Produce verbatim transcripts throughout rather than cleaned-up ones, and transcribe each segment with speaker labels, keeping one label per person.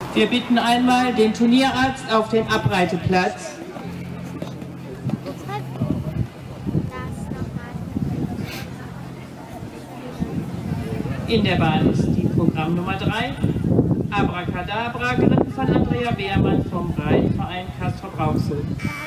Speaker 1: Wir bitten einmal den Turnierarzt auf den Abreiteplatz. In der Bahn ist die Programmnummer drei, Abracadabra, geritten von Andrea Beermann vom Reitverein Castrop-Rauxel.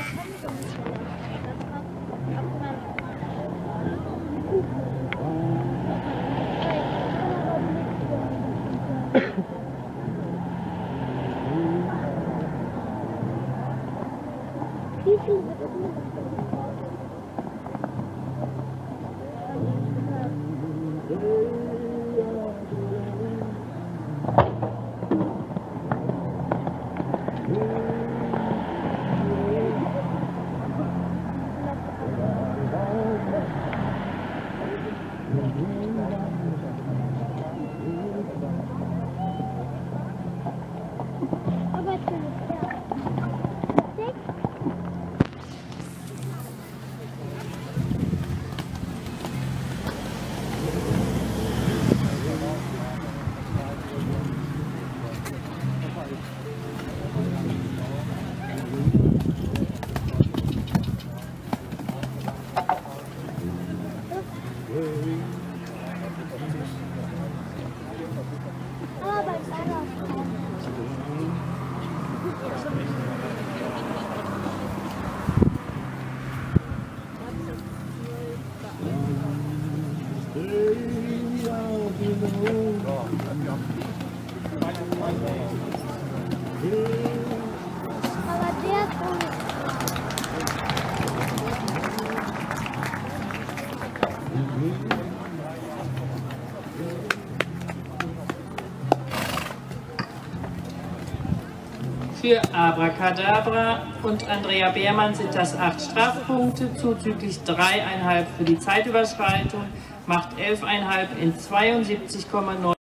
Speaker 1: Für Abracadabra und Andrea Beermann sind das acht Strafpunkte, zuzüglich dreieinhalb für die Zeitüberschreitung, macht elfeinhalb in zweiundsiebzig Komma neun.